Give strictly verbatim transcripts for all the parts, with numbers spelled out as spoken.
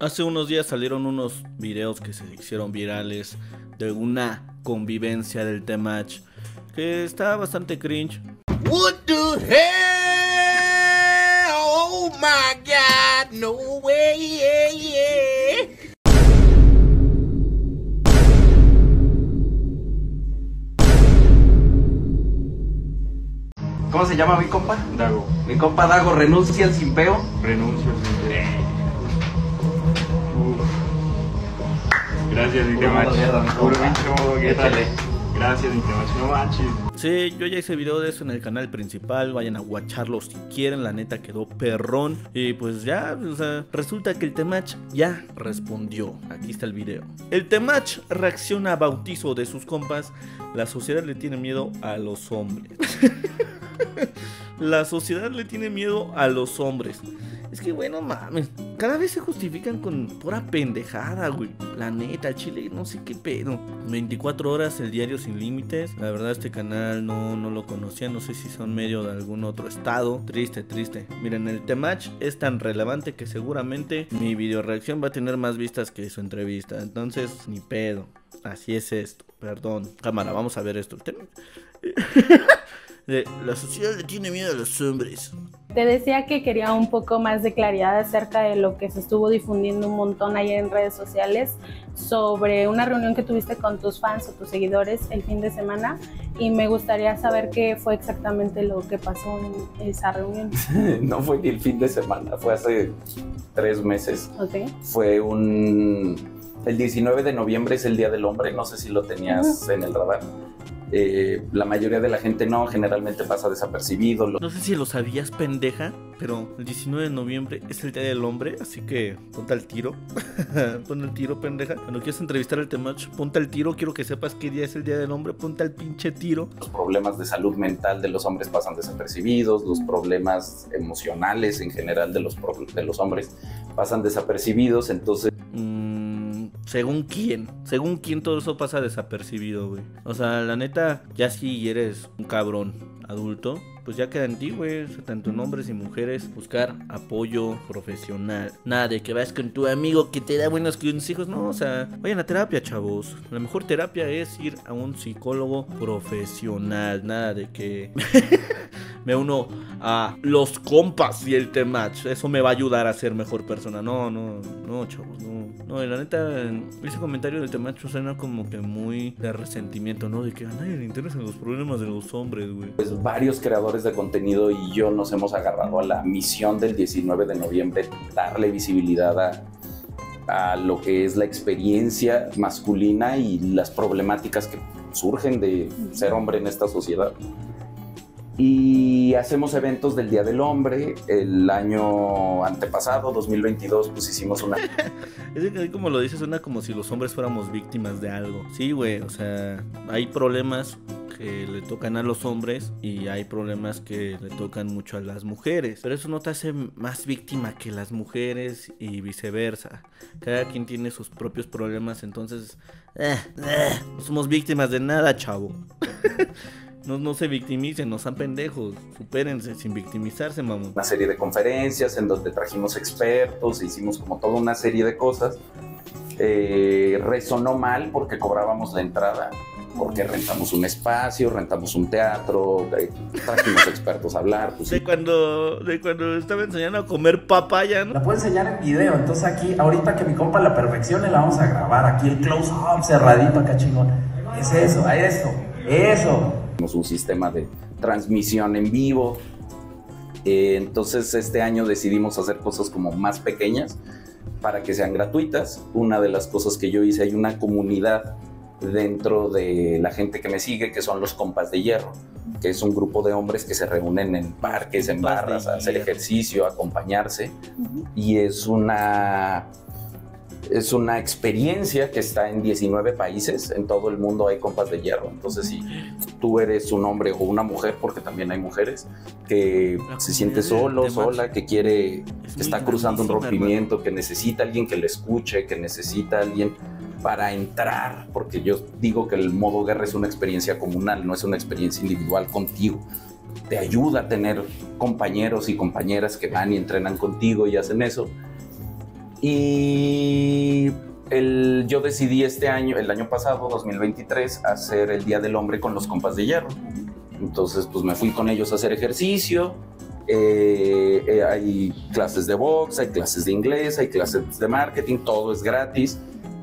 Hace unos días salieron unos videos que se hicieron virales de una convivencia del Temach que está bastante cringe. What the hell? Oh my God, no way, yeah, yeah. ¿Cómo se llama mi compa? Dago. Mi compa Dago renuncia al simpeo. Renuncio al simpeo. Gracias, Nitemach. Puro bicho, ¿qué tal? Gracias, Nitemach, no manches. Sí, yo ya hice video de eso en el canal principal, vayan a guacharlo si quieren, la neta quedó perrón. Y pues ya, o sea, resulta que el Temach ya respondió, aquí está el video. El Temach reacciona a bautizo de sus compas, la sociedad le tiene miedo a los hombres. La sociedad le tiene miedo a los hombres. Es que, güey, no mames, cada vez se justifican con pura pendejada, güey. La neta, Chile, no sé qué pedo. veinticuatro horas, el diario sin límites. La verdad, este canal no, no lo conocía. No sé si son medio de algún otro estado. Triste, triste. Miren, el Temach es tan relevante que seguramente mi video reacción va a tener más vistas que su entrevista. Entonces, ni pedo. Así es esto. Perdón. Cámara, vamos a ver esto. La sociedad le tiene miedo a los hombres. Te decía que quería un poco más de claridad acerca de lo que se estuvo difundiendo un montón ayer en redes sociales sobre una reunión que tuviste con tus fans o tus seguidores el fin de semana, y me gustaría saber qué fue exactamente lo que pasó en esa reunión. No fue ni el fin de semana, fue hace tres meses. Okay. Fue un... El diecinueve de noviembre es el Día del Hombre, no sé si lo tenías uh-huh. en el radar. Eh, la mayoría de la gente no, generalmente pasa desapercibido. No sé si lo sabías, pendeja, pero el diecinueve de noviembre es el Día del Hombre, así que ponte al tiro. Ponte al tiro, pendeja. Cuando quieras entrevistar al Temach, ponte al tiro. Quiero que sepas qué día es el Día del Hombre, ponte al pinche tiro. Los problemas de salud mental de los hombres pasan desapercibidos, los problemas emocionales en general de los, de los hombres pasan desapercibidos, entonces... Mm. Según quién, según quién todo eso pasa desapercibido, güey. O sea, la neta, ya si eres un cabrón adulto, pues ya queda en ti, güey, tanto en hombres y mujeres, buscar apoyo profesional. Nada de que vas con tu amigo que te da buenos consejos, no, o sea, vayan a terapia, chavos. La mejor terapia es ir a un psicólogo profesional, nada de que me uno a los compas y el Temach, eso me va a ayudar a ser mejor persona. No, no, no, chavos, no. No, y la neta, ese comentario del Temach suena como que muy de resentimiento, ¿no? De que a nadie le interesan los problemas de los hombres, güey. Pues varios creadores de contenido y yo nos hemos agarrado a la misión del diecinueve de noviembre, darle visibilidad a, a lo que es la experiencia masculina y las problemáticas que surgen de ser hombre en esta sociedad. Y hacemos eventos del Día del Hombre. El año antepasado, dos mil veintidós, pues hicimos una... Es que como lo dices, suena como si los hombres fuéramos víctimas de algo. Sí, güey, o sea, hay problemas que le tocan a los hombres y hay problemas que le tocan mucho a las mujeres. Pero eso no te hace más víctima que las mujeres y viceversa. Cada quien tiene sus propios problemas, entonces... Eh, eh, no somos víctimas de nada, chavo. No, no se victimicen, no sean pendejos, supérense sin victimizarse, mamón. Una serie de conferencias en donde trajimos expertos, hicimos como toda una serie de cosas. Eh, resonó mal porque cobrábamos la entrada, porque rentamos un espacio, rentamos un teatro, trajimos expertos a hablar. Pues, de, sí. cuando, de cuando estaba enseñando a comer papaya, ¿no? La puedo enseñar en video, entonces aquí, ahorita que mi compa la perfeccione, la vamos a grabar. Aquí el close-up cerradito acá chingón. Es eso, a eso, eso. Un sistema de transmisión en vivo, eh, entonces este año decidimos hacer cosas como más pequeñas para que sean gratuitas. Una de las cosas que yo hice, hay una comunidad dentro de la gente que me sigue que son los compas de hierro, que es un grupo de hombres que se reúnen en parques, en barras, a hacer ejercicio, a acompañarse, uh-huh. y es una... Es una experiencia que está en diecinueve países, en todo el mundo hay compas de hierro. Entonces, si tú eres un hombre o una mujer, porque también hay mujeres que se siente solo, sola, que quiere, que está cruzando un rompimiento, hermano, que necesita alguien que le escuche, que necesita alguien para entrar, porque yo digo que el modo guerra es una experiencia comunal, no es una experiencia individual contigo. Te ayuda a tener compañeros y compañeras que van y entrenan contigo y hacen eso. Y el, yo decidí este año, el año pasado, dos mil veintitrés, hacer el Día del Hombre con los compas de hierro. Entonces, pues me fui con ellos a hacer ejercicio. Eh, eh, hay clases de box, hay clases de inglés, hay clases de marketing, todo es gratis.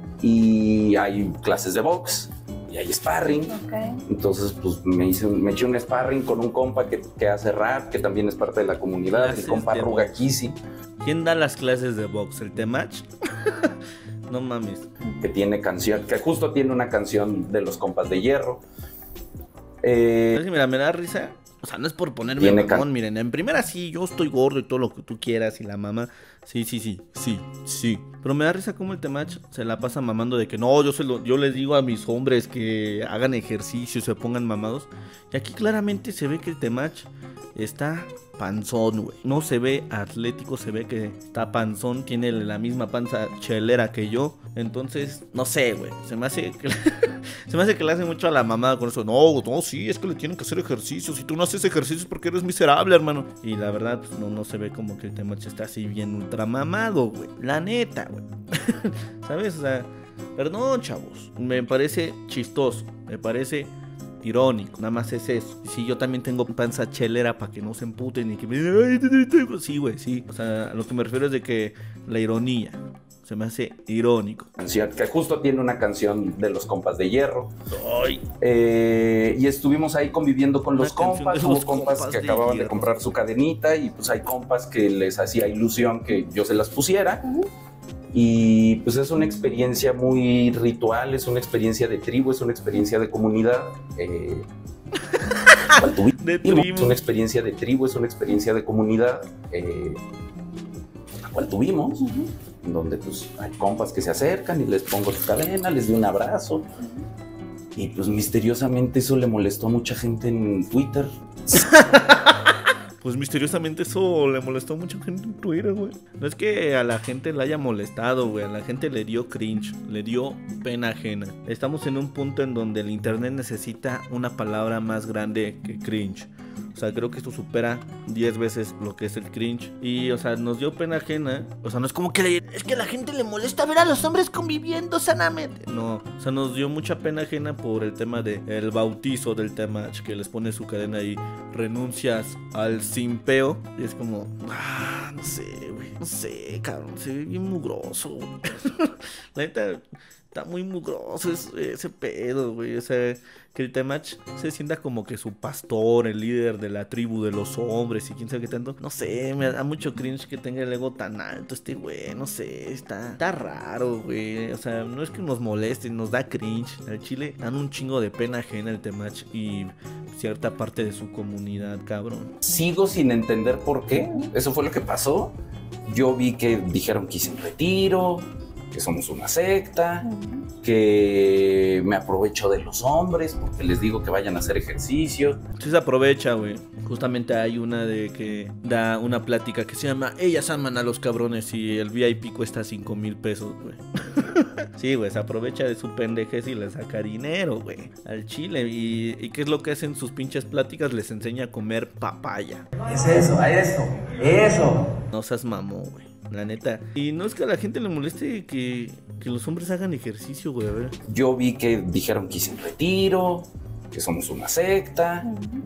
Y hay clases de box y hay sparring. Okay. Entonces, pues me, hice un, me eché un sparring con un compa que, que hace rap, que también es parte de la comunidad, Clases el compa de Ruga box. Kisi, ¿Quién da las clases de box? ¿El Temach? No mames. que tiene canción, que justo tiene una canción de los compas de hierro. Eh, Entonces, mira, me da risa. O sea, no es por ponerme Tiene mamón, can- miren. En primera sí, yo estoy gordo y todo lo que tú quieras y la mamá. Sí, sí, sí, sí, sí. Pero me da risa como el Temach se la pasa mamando de que no, yo, se lo, yo les digo a mis hombres que hagan ejercicio, se pongan mamados. Y aquí claramente se ve que el Temach está panzón, güey. No se ve atlético, se ve que está panzón, tiene la misma panza chelera que yo. Entonces, no sé, güey. Se me hace que se me hace que le hace mucho a la mamada con eso. No, no, sí, es que le tienen que hacer ejercicio. Si tú no haces ejercicios porque eres miserable, hermano. Y la verdad, pues, no, no se ve como que el Temach está así bien ultra mamado, güey. La neta, güey. ¿Sabes? O sea, perdón, chavos. Me parece chistoso. Me parece irónico, nada más es eso. Y sí, yo también tengo panza chelera para que no se emputen y que me digan, sí, güey, sí. O sea, a lo que me refiero es de que la ironía se me hace irónico. canción, que justo tiene una canción de los compas de hierro. Ay, Eh, y estuvimos ahí conviviendo con Una los canción compas. de Hubo los compas compas que de acababan hierro. de comprar su cadenita y pues hay compas que les hacía ilusión que yo se las pusiera. Y pues es una experiencia muy ritual, es una experiencia de tribu, es una experiencia de comunidad. Eh, ¿cuál tuvimos? de Es tribu. una experiencia de tribu, es una experiencia de comunidad. Eh, la cual tuvimos, en donde pues hay compas que se acercan y les pongo su cadena, les doy un abrazo. Y pues misteriosamente eso le molestó a mucha gente en Twitter. Pues misteriosamente eso le molestó a mucha gente en Twitter, güey. No es que a la gente le haya molestado, güey. A la gente le dio cringe, le dio pena ajena. Estamos en un punto en donde el internet necesita una palabra más grande que cringe. O sea, creo que esto supera diez veces lo que es el cringe. Y, o sea, nos dio pena ajena. O sea, no es como que le... Es que a la gente le molesta ver a los hombres conviviendo sanamente. No, o sea, nos dio mucha pena ajena por el tema de el bautizo del Temach, que les pone su cadena y renuncias al simpeo. Y es como, ah, no sé, güey, no sé, cabrón, se ve bien mugroso, güey. La neta, está muy mugroso ese, ese pedo, güey. O sea, que el Temach se sienta como que su pastor, el líder de la tribu de los hombres y quién sabe qué tanto. No sé, me da mucho cringe que tenga el ego tan alto este güey. No sé, está, está raro, güey. O sea, no es que nos moleste, nos da cringe. Al chile dan un chingo de pena ajena el Temach y cierta parte de su comunidad, cabrón. Sigo sin entender por qué. Eso fue lo que pasó. Yo vi que dijeron que hice un retiro, que somos una secta, que me aprovecho de los hombres porque les digo que vayan a hacer ejercicio. Sí se aprovecha, güey. Justamente hay una de que da una plática que se llama Ellas aman a los cabrones y el V I P cuesta cinco mil pesos, güey. Sí, güey, se aprovecha de su pendejez y le saca dinero, güey, al chile. Y, ¿Y qué es lo que hacen sus pinches pláticas? Les enseña a comer papaya. Es eso, a eso, eso. No seas mamón, güey, la neta. Y no es que a la gente le moleste que, que los hombres hagan ejercicio, güey, a ver. Yo vi que dijeron que hice un retiro, que somos una secta,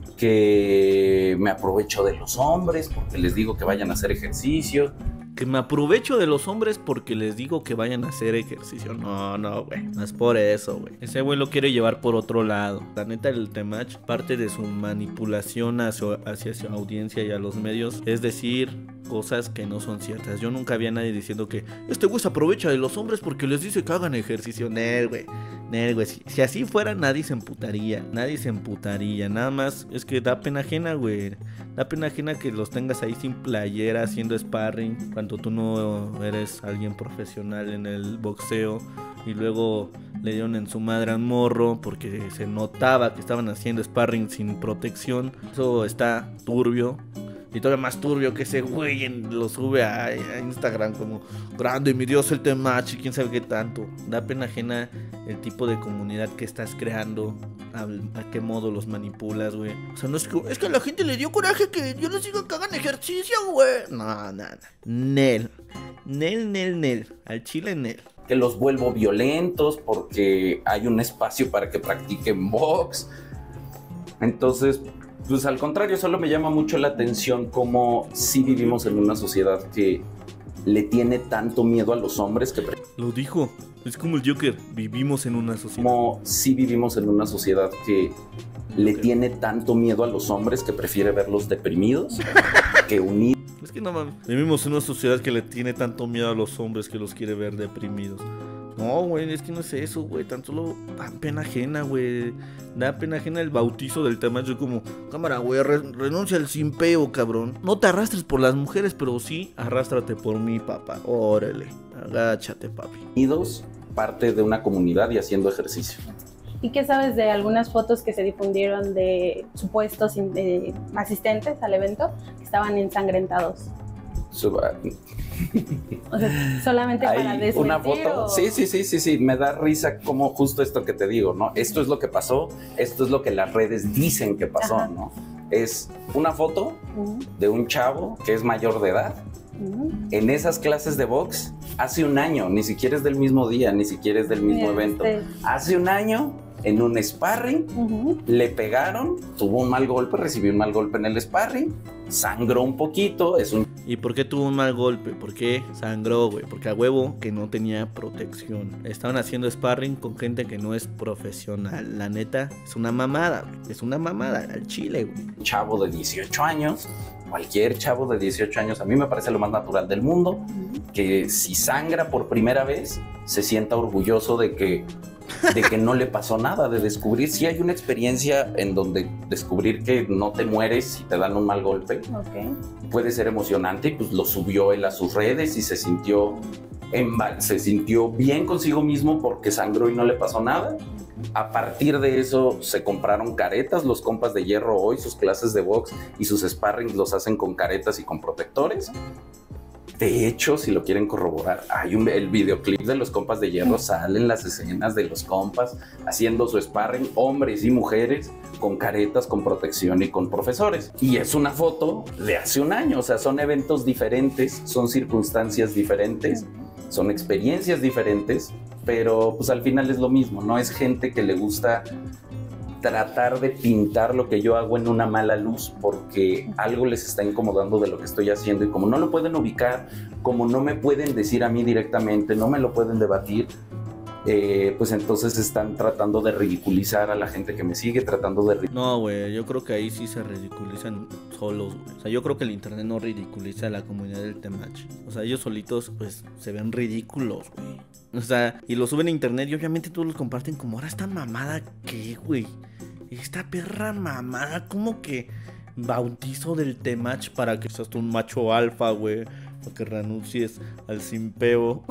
que me aprovecho de los hombres porque les digo que vayan a hacer ejercicio. Que me aprovecho de los hombres porque les digo que vayan a hacer ejercicio. No, no, güey. No es por eso, güey. Ese güey lo quiere llevar por otro lado. La neta, el Temach, parte de su manipulación hacia, hacia su audiencia y a los medios, es decir cosas que no son ciertas. Yo nunca vi a nadie diciendo que este güey se aprovecha de los hombres porque les dice que hagan ejercicio. Nel, güey. Nel, güey. Si, si así fuera, nadie se emputaría. Nadie se emputaría. Nada más es que da pena ajena, güey. Da pena ajena que los tengas ahí sin playera, haciendo sparring, cuando tú no eres alguien profesional en el boxeo. Y luego le dieron en su madre a un morro porque se notaba que estaban haciendo sparring sin protección. Eso está turbio. Y todavía más turbio que ese güey en- lo sube a, a Instagram como grande, mi Dios, el Temach y quién sabe qué tanto. Da pena ajena el tipo de comunidad que estás creando a, a qué modo los manipulas, güey. O sea, no es que, es que a la gente le dio coraje que yo les diga que hagan ejercicio, güey. No, nada. Nel. Nel, nel, nel. Al chile, nel. Que los vuelvo violentos porque hay un espacio para que practiquen box. Entonces, pues al contrario, solo me llama mucho la atención cómo sí vivimos en una sociedad que le tiene tanto miedo a los hombres que... Lo dijo. Es como el Joker. Vivimos en una sociedad. Como sí vivimos en una sociedad que le tiene tanto miedo a los hombres que prefiere verlos deprimidos que unidos. Es que no mames. Vivimos en una sociedad que le tiene tanto miedo a los hombres que los quiere ver deprimidos. No, güey, es que no es eso, güey. Tan solo da pena ajena, güey. Da pena ajena el bautizo del tema. Yo como, cámara, güey, re renuncia al simpeo, cabrón. No te arrastres por las mujeres, pero sí arrástrate por mí, papá. Órale, agáchate, papi. Unidos, parte de una comunidad y haciendo ejercicio. ¿Y qué sabes de algunas fotos que se difundieron de supuestos de asistentes al evento que estaban ensangrentados? Suba. O sea, solamente para desmentir. Una foto. ¿O? Sí, sí, sí, sí, sí. Me da risa como justo esto que te digo, ¿no? Esto es lo que pasó, esto es lo que las redes dicen que pasó, ajá, ¿no? Es una foto uh-huh. de un chavo que es mayor de edad. Uh-huh. En esas clases de box hace un año, ni siquiera es del mismo día, ni siquiera es del mismo Bien, evento. Este... Hace un año, en un sparring, uh-huh. le pegaron, tuvo un mal golpe, recibió un mal golpe en el sparring, sangró un poquito, es un... ¿Y por qué tuvo un mal golpe? ¿Por qué sangró, güey? Porque a huevo que no tenía protección. Estaban haciendo sparring con gente que no es profesional. La neta, es una mamada, güey. Es una mamada al chile, güey. Chavo de dieciocho años, cualquier chavo de dieciocho años, a mí me parece lo más natural del mundo, que si sangra por primera vez, se sienta orgulloso de que... de que no le pasó nada, de descubrir si sí hay una experiencia en donde descubrir que no te mueres si te dan un mal golpe, okay, puede ser emocionante. Y pues lo subió él a sus redes y se sintió en, se sintió bien consigo mismo porque sangró y no le pasó nada. A partir de eso se compraron caretas, los compas de hierro hoy sus clases de box y sus sparrings los hacen con caretas y con protectores. De hecho, si lo quieren corroborar, hay un, el videoclip de los compas de hierro, salen las escenas de los compas haciendo su sparring, hombres y mujeres, con caretas, con protección y con profesores. Y es una foto de hace un año, o sea, son eventos diferentes, son circunstancias diferentes, son experiencias diferentes, pero pues al final es lo mismo, ¿no? Es gente que le gusta tratar de pintar lo que yo hago en una mala luz porque algo les está incomodando de lo que estoy haciendo y como no lo pueden ubicar, como no me pueden decir a mí directamente, no me lo pueden debatir, eh, pues entonces están tratando de ridiculizar a la gente que me sigue, tratando de... No, güey, yo creo que ahí sí se ridiculizan solos, güey. O sea, yo creo que el internet no ridiculiza a la comunidad del Temach. O sea, ellos solitos, pues, se ven ridículos, güey. O sea, y lo suben a internet y obviamente todos los comparten como, ahora esta mamada, ¿qué, güey? Esta perra mamada, como que bautizo del Temach para que seas tú un macho alfa, güey. Para que renuncies al simpeo.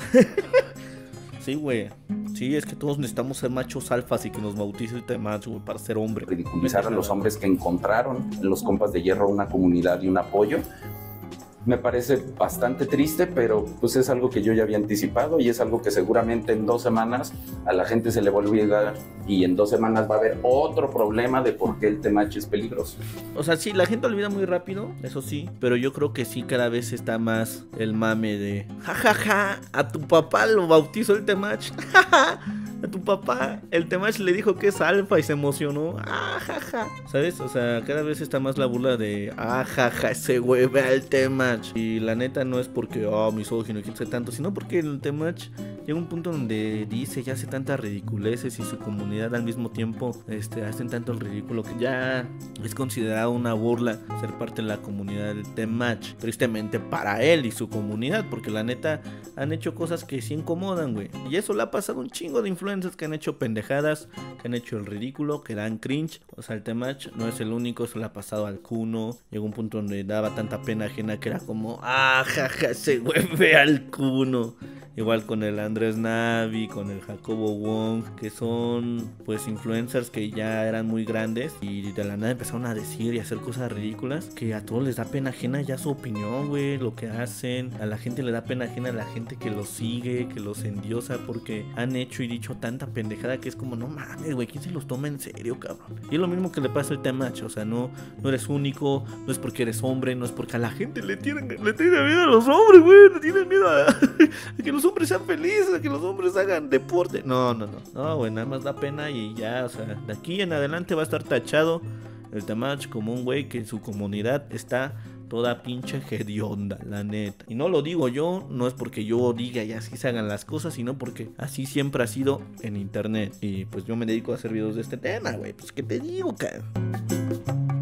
Sí, güey. Sí, es que todos necesitamos ser machos alfas y que nos bautice el Temach, güey, para ser hombre. Ridiculizar a los hombres que encontraron en los compas de hierro una comunidad y un apoyo. Me parece bastante triste, pero pues es algo que yo ya había anticipado y es algo que seguramente en dos semanas a la gente se le va a olvidar y en dos semanas va a haber otro problema de por qué el Temach es peligroso. O sea, sí, la gente olvida muy rápido, eso sí, pero yo creo que sí cada vez está más el mame de jajaja, ja, ja, a tu papá lo bautizó el Temach, jaja. A tu papá, el Temach le dijo que es alfa y se emocionó. Ah, jaja. ¿Sabes? O sea, cada vez está más la burla de ah, jaja, ese güey ve al Temach. Y la neta no es porque, oh, misógino, que sé tanto, sino porque el Temach llega a un punto donde dice, ya hace tantas ridiculeces y su comunidad al mismo tiempo este, hacen tanto el ridículo que ya es considerado una burla ser parte de la comunidad del Temach. Tristemente para él y su comunidad, porque la neta han hecho cosas que sí incomodan, güey. Y eso le ha pasado a un chingo de influencers que han hecho pendejadas, que han hecho el ridículo, que dan cringe. O sea, el Temach no es el único, se le ha pasado al Kuno. Llegó un punto donde daba tanta pena ajena que era como, ah, jaja, ese güey ve al Kuno. Igual con el Andrés Navi, con el Jacobo Wong, que son pues influencers que ya eran muy grandes y de la nada empezaron a decir y hacer cosas ridículas que a todos les da pena ajena ya su opinión, güey, lo que hacen. A la gente le da pena ajena a la gente que los sigue, que los endiosa porque han hecho y dicho tanta pendejada que es como, no mames, güey, ¿quién se los toma en serio, cabrón? Y es lo mismo que le pasa al Temach, o sea, no, no eres único, no es porque eres hombre, no es porque a la gente le tienen, le tienen miedo a los hombres, güey, le tienen miedo a, a que los hombres sean felices, a que los hombres hagan deporte. No, no, no, no, güey, nada más da pena y ya, o sea, de aquí en adelante va a estar tachado el Temach como un güey que en su comunidad está toda pinche hedionda, la neta. Y no lo digo yo, no es porque yo diga y así se hagan las cosas, sino porque así siempre ha sido en internet. Y pues yo me dedico a hacer videos de este tema, güey. Pues qué te digo, cabrón.